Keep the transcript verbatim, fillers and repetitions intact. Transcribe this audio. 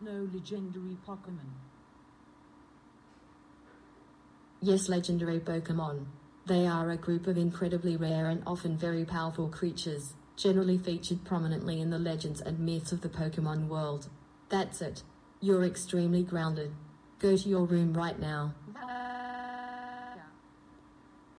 know legendary Pokémon? Yes, legendary Pokémon. They are a group of incredibly rare and often very powerful creatures, generally featured prominently in the legends and myths of the Pokémon world. That's it. You're extremely grounded. Go to your room right now.